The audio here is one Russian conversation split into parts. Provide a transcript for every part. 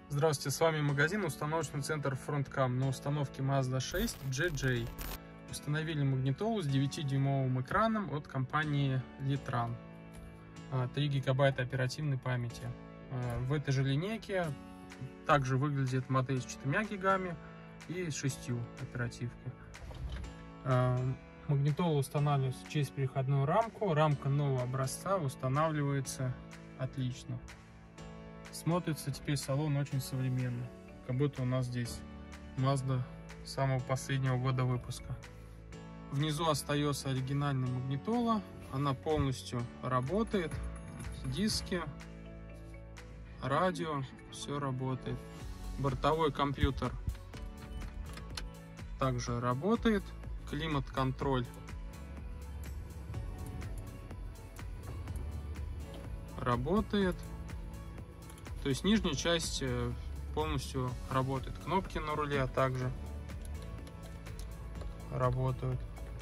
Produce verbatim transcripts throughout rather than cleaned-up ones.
Здравствуйте, с вами магазин установочный центр Frontcam. На установке Mazda шесть джей джей установили магнитолу с девятидюймовым экраном от компании Litran, три гигабайта оперативной памяти. В этой же линейке также выглядит модель с четырьмя гигами и с шестью оперативкой. Магнитола устанавливается через переходную рамку. Рамка нового образца устанавливается отлично. Смотрится теперь салон очень современно, как будто у нас здесь Mazda самого последнего года выпуска. Внизу остается оригинальная магнитола, она полностью работает, диски, радио, все работает. Бортовой компьютер также работает, климат-контроль работает. То есть нижняя часть полностью работает. Кнопки на руле также работают.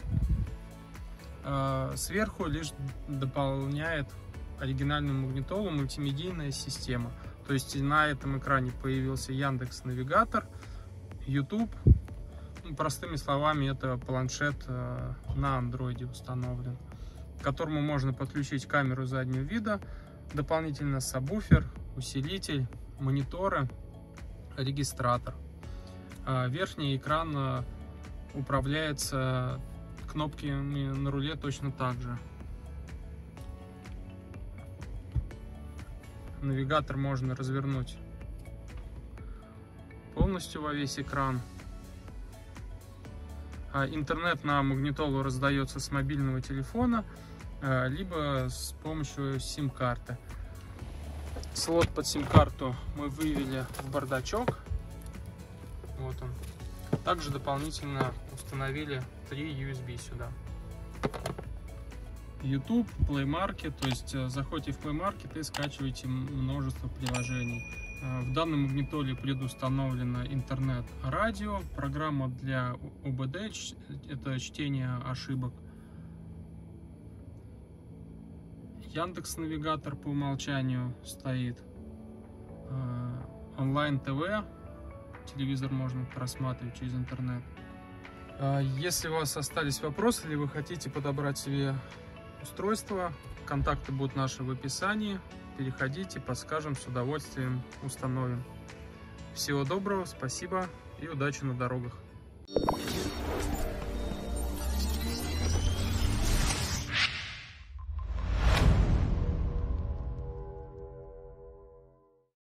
Сверху лишь дополняет оригинальную магнитолу мультимедийная система. То есть на этом экране появился Яндекс.Навигатор, YouTube. Ну, простыми словами, это планшет на андроиде установлен, к которому можно подключить камеру заднего вида, дополнительно сабвуфер, усилитель, мониторы, регистратор. Верхний экран управляется кнопками на руле точно так же. Навигатор можно развернуть полностью во весь экран. Интернет на магнитолу раздается с мобильного телефона, либо с помощью сим-карты. Слот под сим-карту мы вывели в бардачок. Вот он. Также дополнительно установили три ю эс би сюда. YouTube, Play Market, то есть заходите в Play Market и скачиваете множество приложений. В данной магнитоле предустановлено интернет-радио, программа для о бэ дэ, это чтение ошибок. Яндекс.Навигатор по умолчанию стоит. Онлайн ТВ, телевизор можно просматривать через интернет. Если у вас остались вопросы или вы хотите подобрать себе устройство, контакты будут наши в описании. Переходите, подскажем, с удовольствием установим. Всего доброго, спасибо и удачи на дорогах.